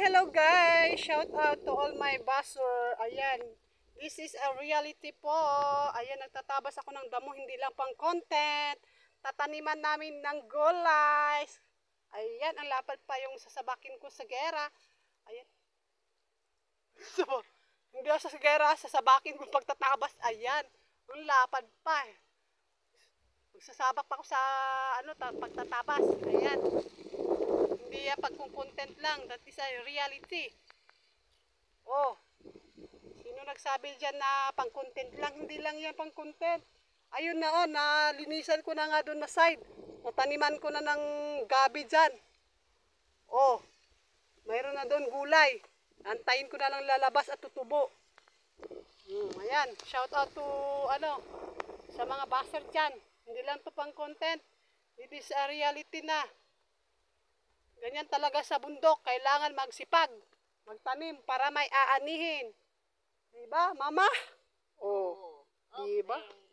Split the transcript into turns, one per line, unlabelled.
hello guys! Shout out to all my basher. Ayan, this is a reality po. Ayan, nagtatabas ako ng damo, hindi lang pang content. Tataniman namin ng gulay. Ayan, ang lapad pa yung sasabakin ko sa gera. Ayan. So, hindi ako sa gera, sasabakin ko pagtatabas. Ayan, ang lapad pa. Magsasabak pa ako sa pagtatabas. Ayan. Hindi yan pag-content lang. That is a reality. Oh. Sino nagsabi dyan na pang-content lang? Hindi lang yan pang-content. Ayun na oh, nalinisan ko na nga doon na side. Nataniman ko na ng gabi dyan. Oh. Mayroon na doon gulay. Antayin ko na lang lalabas at tutubo. Ayan. Shout out to sa mga baser dyan. Hindi lang to pang-content. It is a reality na. Ganyan talaga sa bundok, kailangan magsipag, magtanim para may aanihin. Diba, mama? Oh, diba?